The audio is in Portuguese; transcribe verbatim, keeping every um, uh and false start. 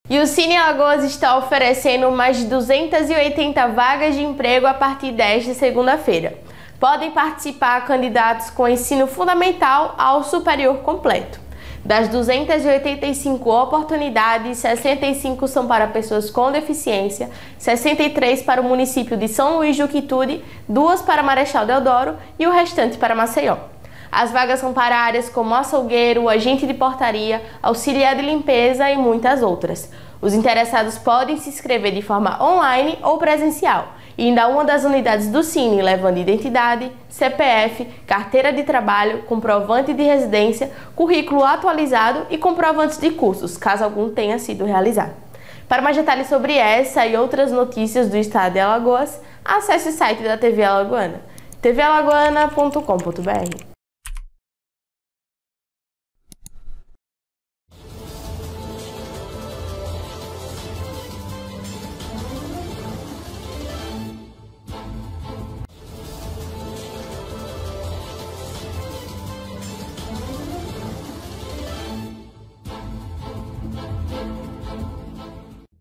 E o Cine Alagoas está oferecendo mais de duzentas e oitenta vagas de emprego a partir desta segunda-feira. Podem participar candidatos com ensino fundamental ao superior completo. Das duzentas e oitenta e cinco oportunidades, sessenta e cinco são para pessoas com deficiência, sessenta e três para o município de São Luís do Quitude, duas para Marechal Deodoro e o restante para Maceió. As vagas são para áreas como açougueiro, agente de portaria, auxiliar de limpeza e muitas outras. Os interessados podem se inscrever de forma online ou presencial, indo a uma das unidades do Cine, levando identidade, C P F, carteira de trabalho, comprovante de residência, currículo atualizado e comprovantes de cursos, caso algum tenha sido realizado. Para mais detalhes sobre essa e outras notícias do estado de Alagoas, acesse o site da T V Alagoana, t v alagoana ponto com ponto b r.